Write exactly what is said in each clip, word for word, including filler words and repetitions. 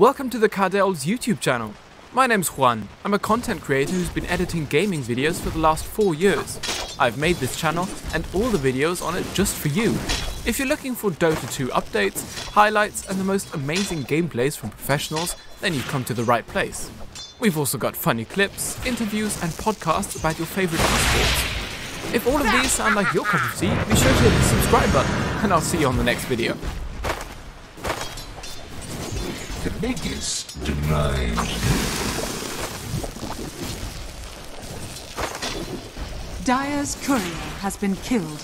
Welcome to the Cardel's YouTube channel. My name's Juan. I'm a content creator who's been editing gaming videos for the last four years. I've made this channel and all the videos on it just for you. If you're looking for Dota two updates, highlights and the most amazing gameplays from professionals, then you've come to the right place. We've also got funny clips, interviews and podcasts about your favourite esports. If all of these sound like your cup of tea, be sure to hit the subscribe button and I'll see you on the next video. The biggest denied. Dire's courier has been killed.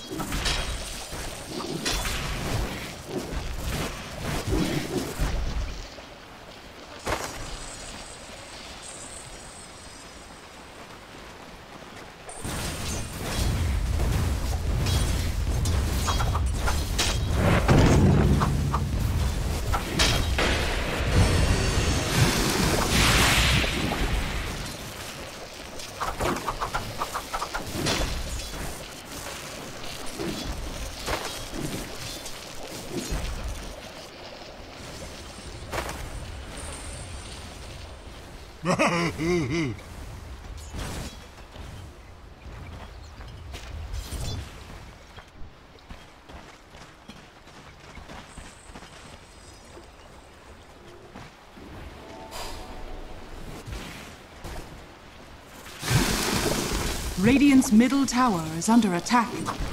Radiant's middle tower is under attack.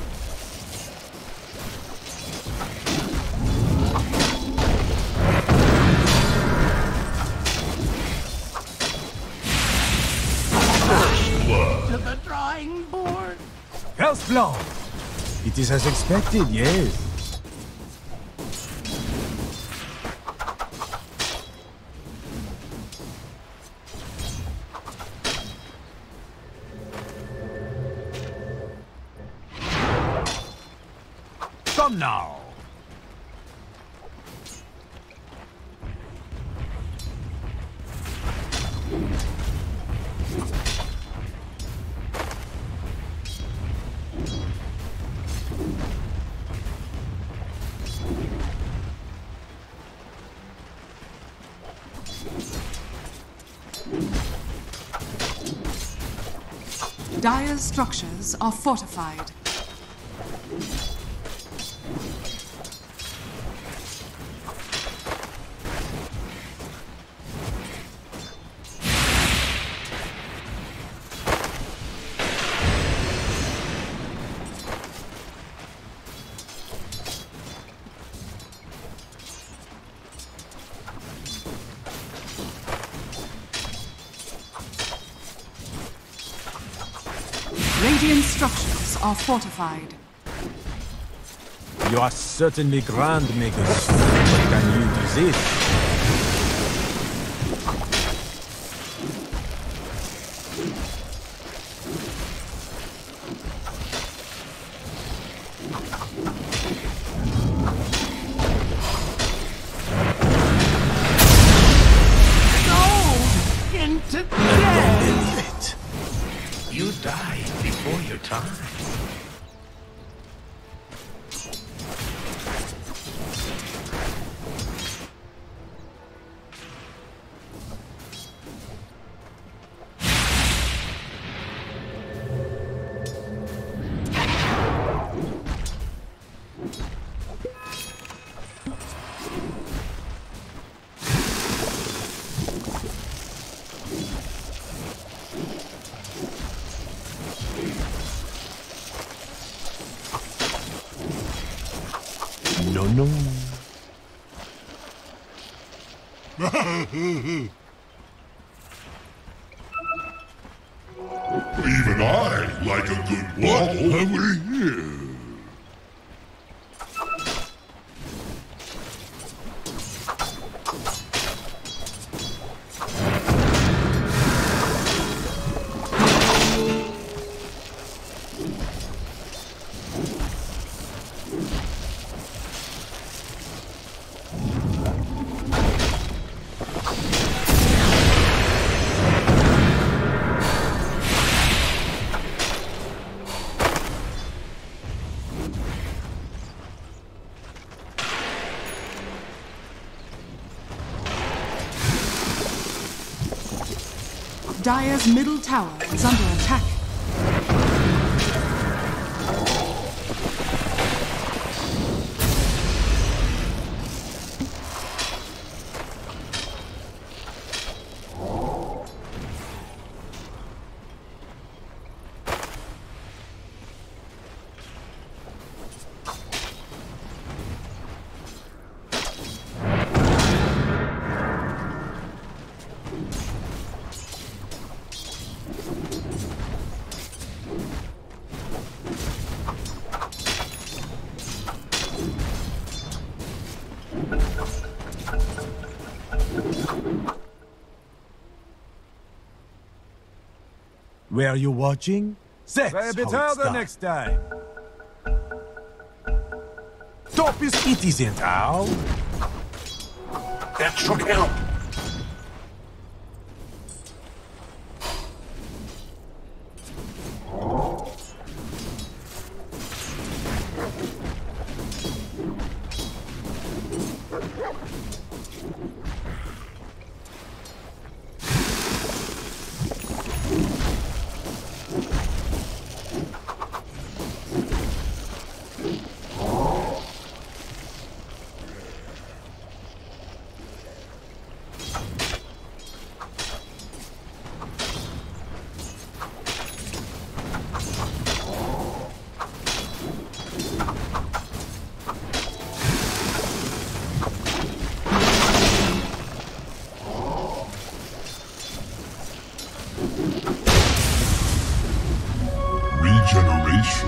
To the drawing board. Health blow. It is as expected, yes. Come now. Dire's structures are fortified. Radiant structures are fortified. You are certainly grand makers. But can you do this? Go into death. You died before your time. No, no. Even I like a good wobble. What have we here? Dire's middle tower is under attack. Were you watching? That's Say a bit how it's harder done. next time. Top is it isn't how. That should help. Regeneration.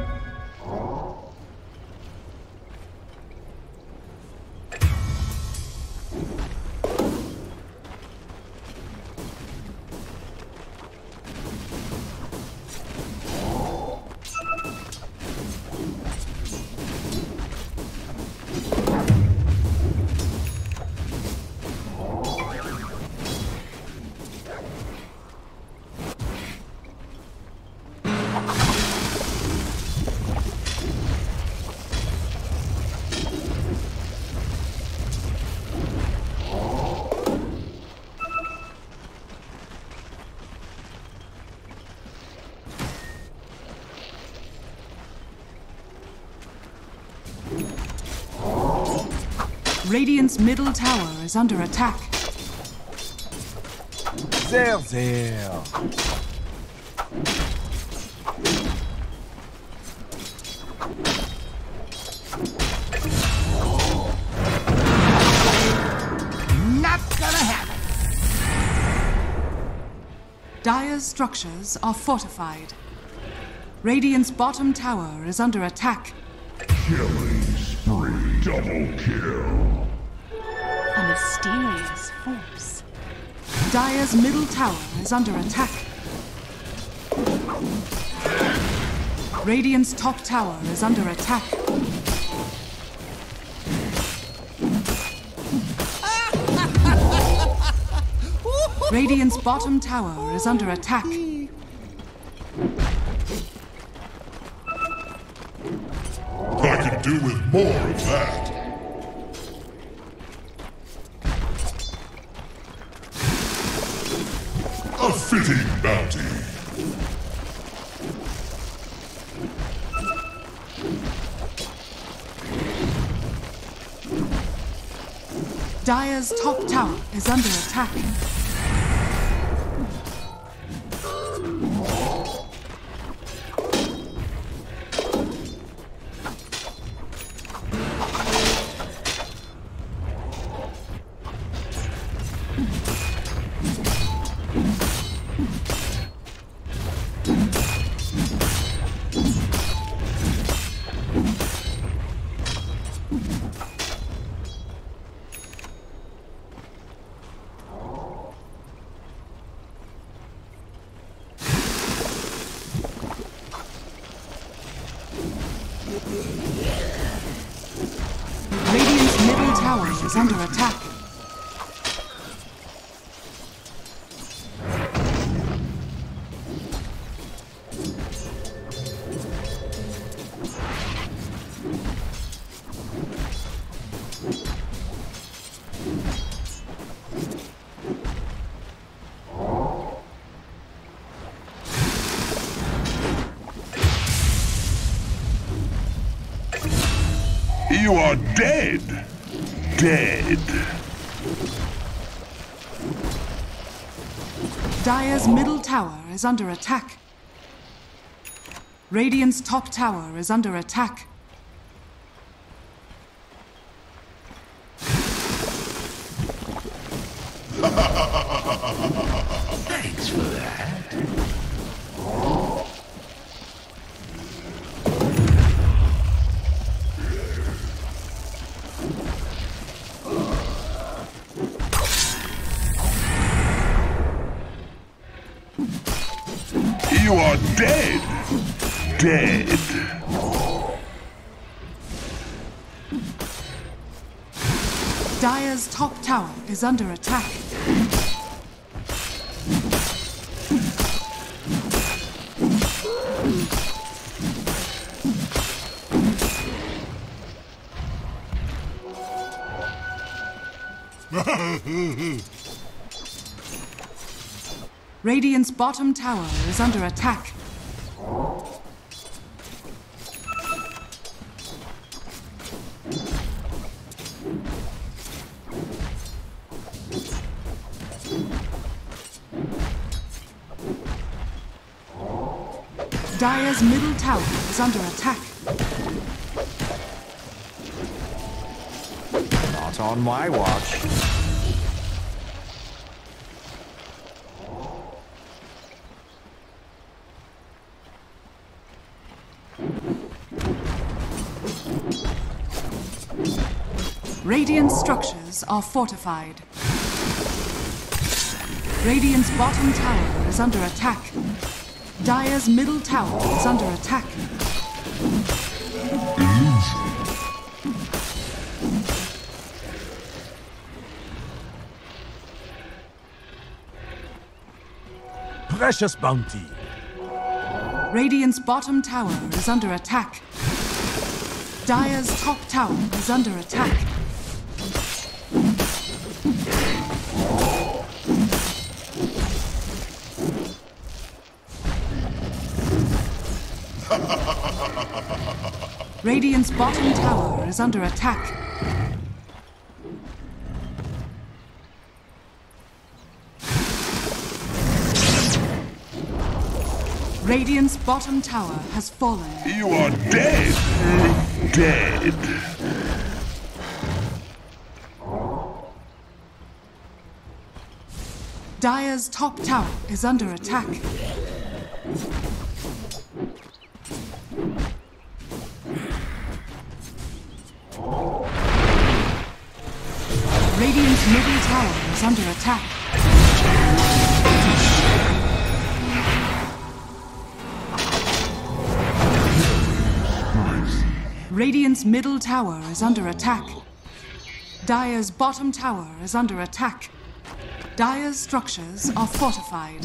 Radiant's middle tower is under attack. There, there. Not gonna happen. Dire's structures are fortified. Radiant's bottom tower is under attack. Killing spree. Double kill. A mysterious force. Dire's middle tower is under attack. Radiant's top tower is under attack. Radiant's bottom tower is under attack. I could do with more of that. A fitting bounty. Dire's top tower is under attack. Radiant's middle tower is under attack. You are dead. Dead. Dire's middle tower is under attack. Radiant's top tower is under attack. Thanks for that. You are dead. Dead. Dire's top tower is under attack. Radiant's bottom tower is under attack. Dire's middle tower is under attack. Not on my watch. Radiant structures are fortified. Radiant's bottom tower is under attack. Dire's middle tower is under attack. Precious bounty. Radiant's bottom tower is under attack. Dire's top tower is under attack. Radiant's bottom tower is under attack. Radiant's bottom tower has fallen. You are dead. Dead. Dire's top tower is under attack. Radiant's middle tower is under attack. Radiant's middle tower is under attack. Dire's bottom tower is under attack. Dire's structures are fortified.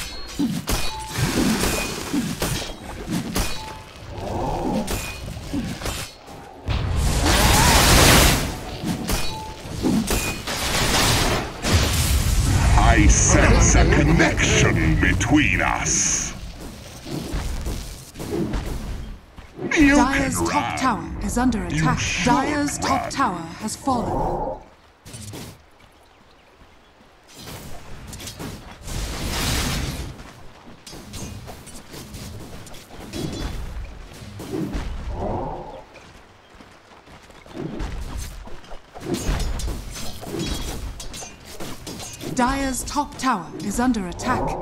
I sense a connection between us. You Dire's can top run. tower is under attack. should Dire's top run. tower has fallen. Dire's top tower is under attack.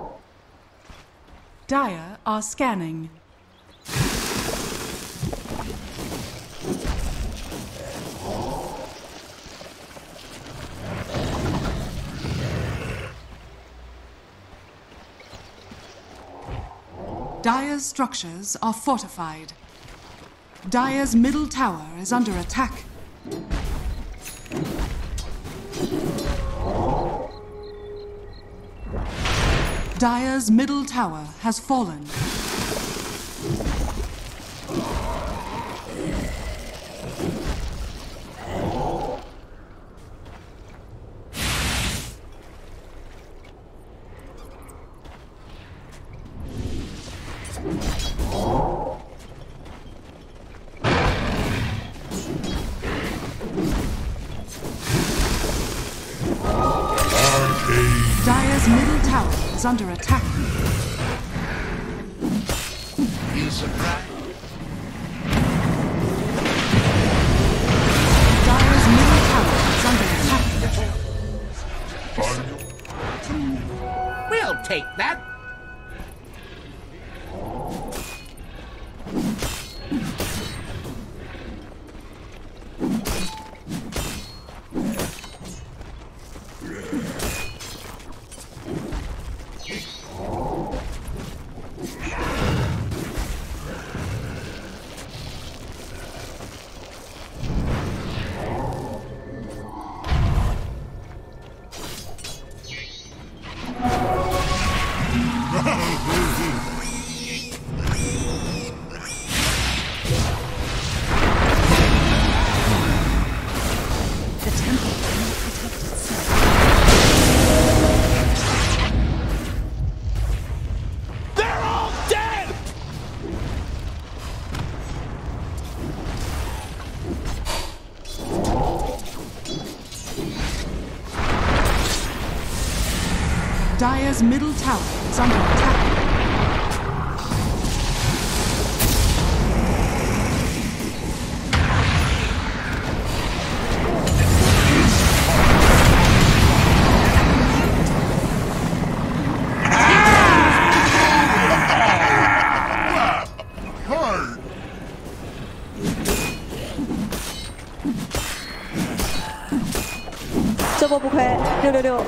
Dire are scanning. Dire's structures are fortified. Dire's middle tower is under attack. Dire's middle tower has fallen. tower is under attack. You surprised? Dire's middle tower is under attack. We'll take that. Dire's middle tower is under attack. Hard. 这波不亏，六六六。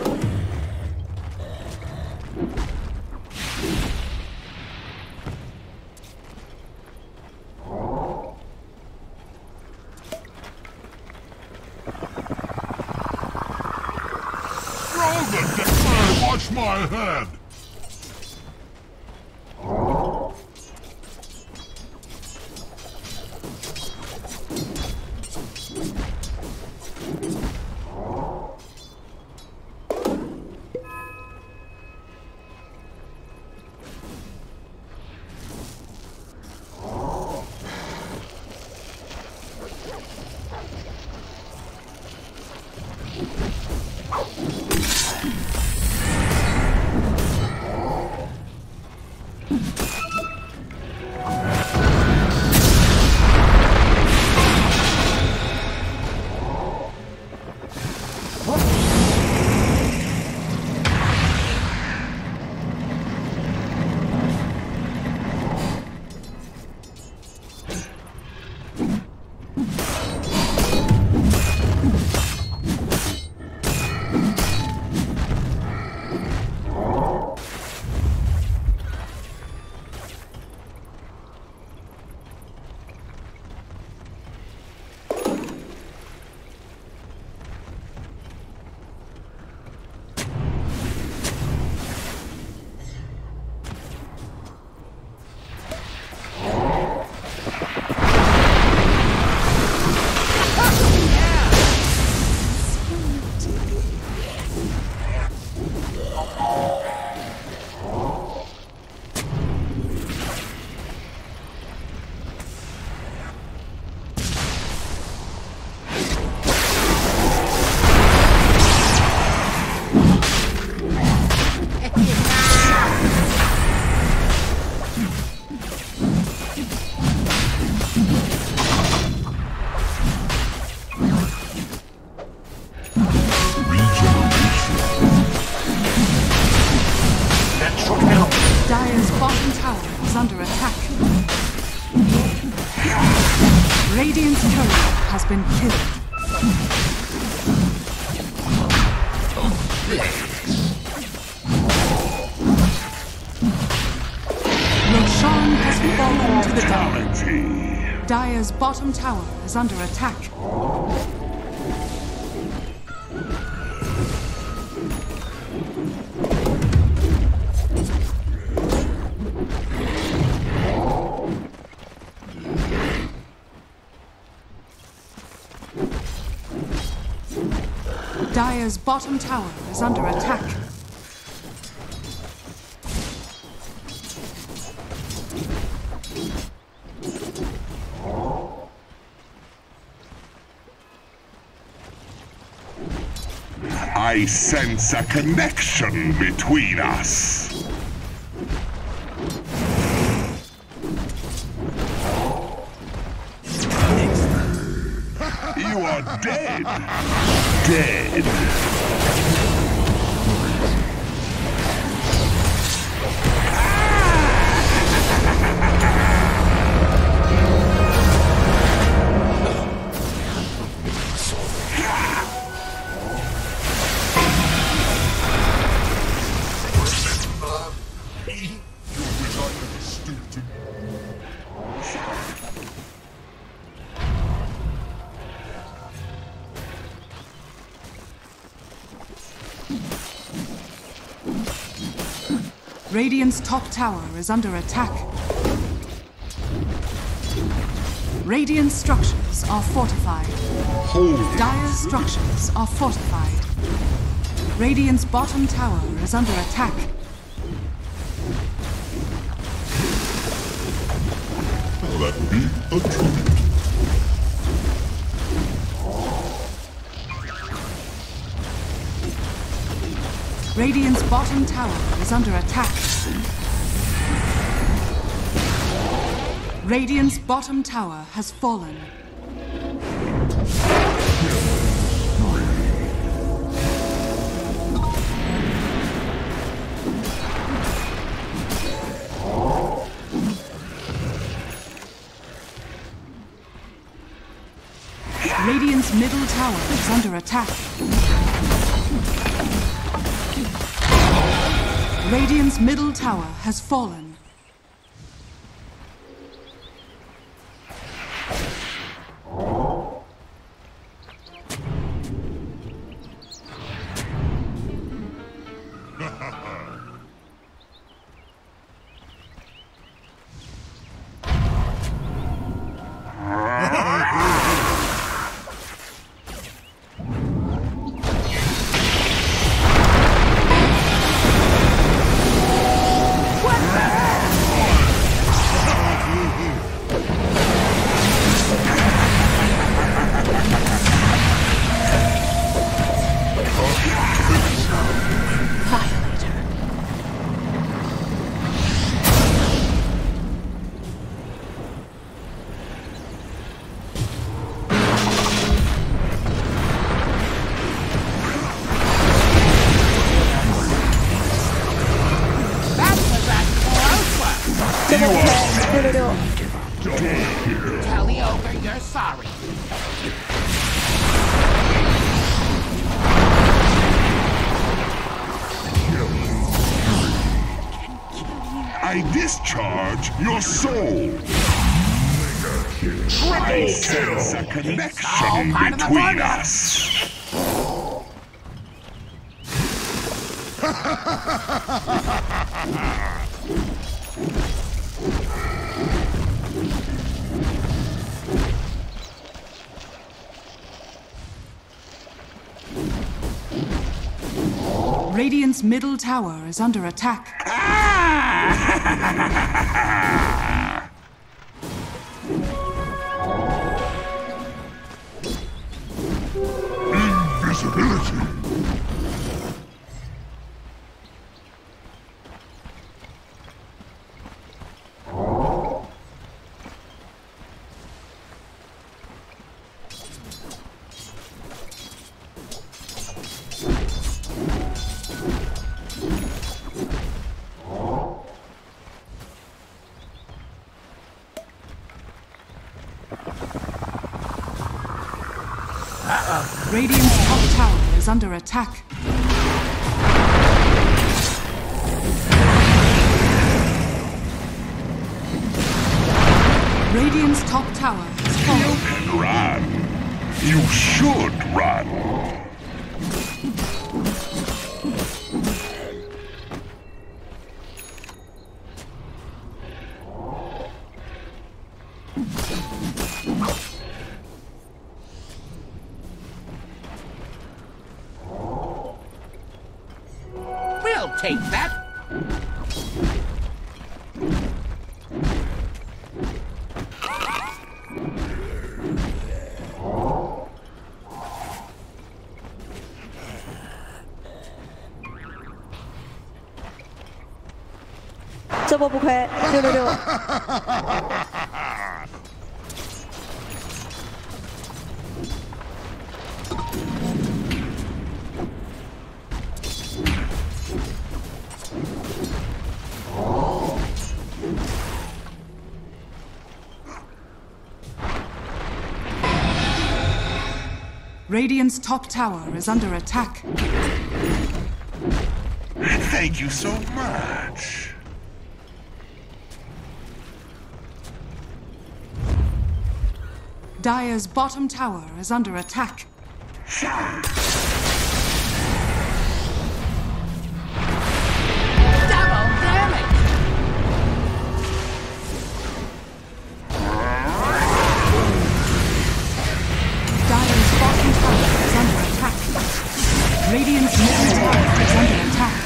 Watch my head! Dire's bottom tower is under attack. Radiant's courier has been killed. Roshan has fallen to the ground. Dire's bottom tower is under attack. Dire's bottom tower is under attack. I sense a connection between us. You are dead. Dead. Radiant's top tower is under attack. Radiant structures are fortified. Holy. Dire's structures are fortified. Radiant's bottom tower is under attack. Let me a treat. Radiant's bottom tower is under attack. Radiant's bottom tower has fallen. Radiant's middle tower is under attack. Radiant's middle tower has fallen. Tell the ogre you're sorry. I discharge your soul. I sense a connection between us. Radiant's middle tower is under attack. Invisibility. Radiant's top tower is under attack. Radiant's top tower is fallen. Run. You should run. We'll take that. 这波不亏，六六六。 Radiant's top tower is under attack. Thank you so much. Dire's bottom tower is under attack. Double damage! Dire's bottom tower is under attack. Radiant's middle tower is under attack.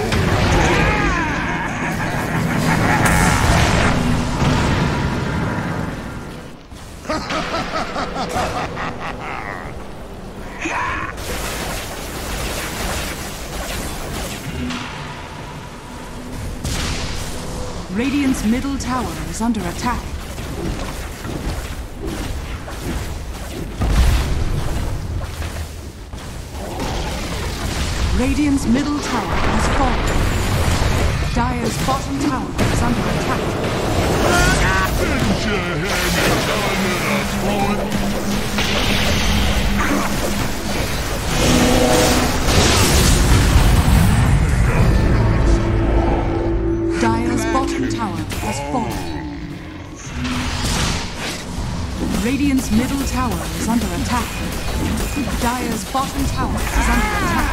Radiant's middle tower is under attack. Radiant's middle tower has fallen. Dire's bottom tower is under attack. Didn't you hear me telling you to throw it? Dire's bottom tower has fallen. Radiant's middle tower is under attack. Dire's bottom tower is under attack.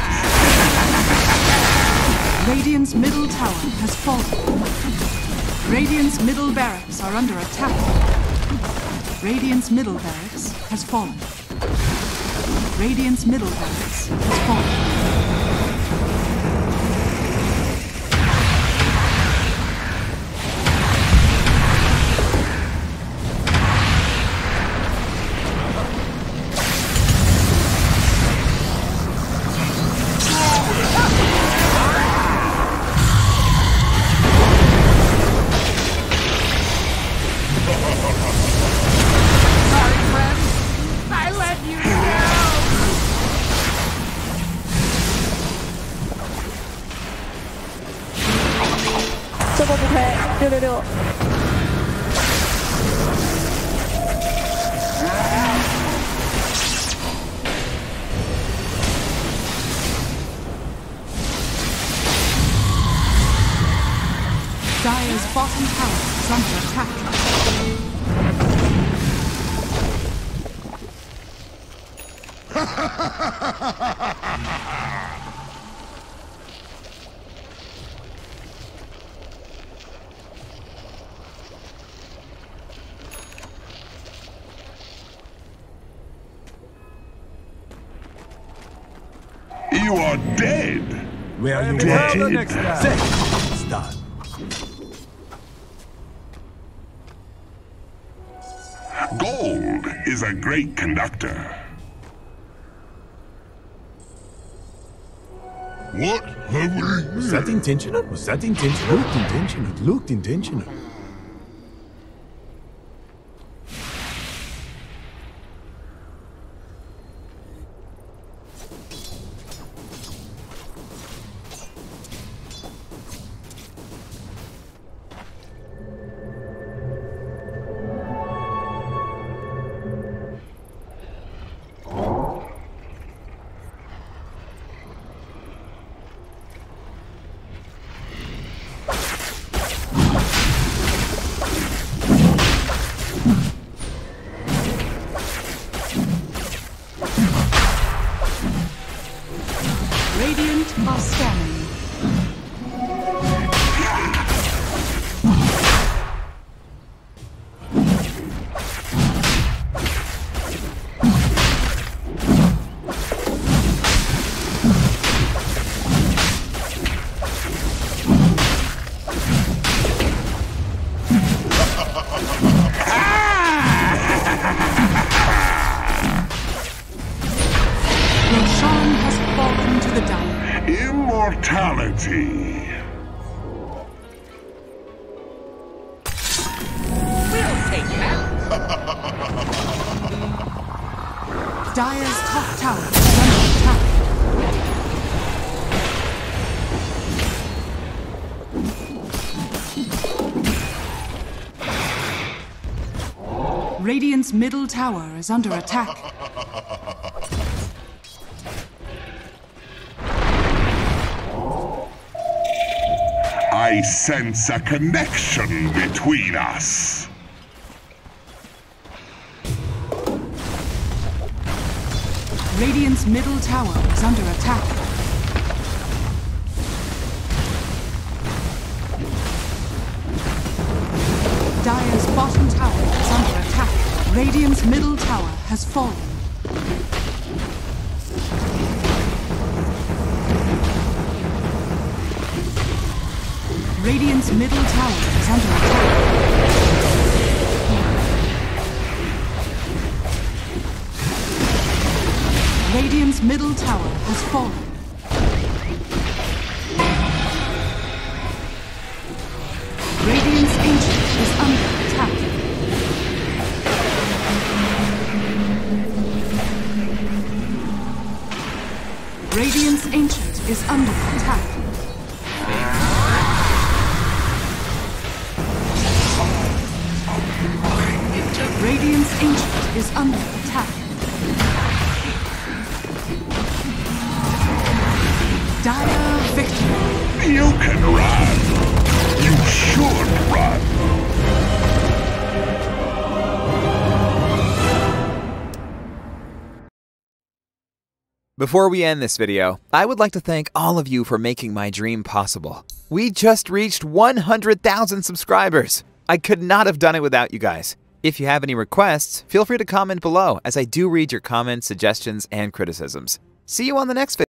Radiant's middle tower has fallen. Radiant's middle barracks are under attack. Radiant's middle barracks has fallen. Radiant's middle barracks has fallen. Dire's bottom tower is under attack. You are dead. Where are you Dead. watching? Next time. Start. Gold is a great conductor. What have we? Was that intentional? Was that intentional? Looked intentional. It looked intentional. Radiant are scanning. Roshan has fallen to the Dire. Immortality. Dire's top tower is under attack. Radiant's middle tower is under attack. I sense a connection between us. Radiant's middle tower is under attack. Dire's bottom tower is under attack. Radiant's middle tower has fallen. Radiant's middle tower is under attack. Radiant's middle tower has fallen. Radiant's ancient is under attack. Radiant's ancient is under attack. Radiant's ancient is under attack. Dire victory. You can run. You should run. Before we end this video, I would like to thank all of you for making my dream possible. We just reached one hundred thousand subscribers. I could not have done it without you guys. If you have any requests, feel free to comment below, as I do read your comments, suggestions, and criticisms. See you on the next video.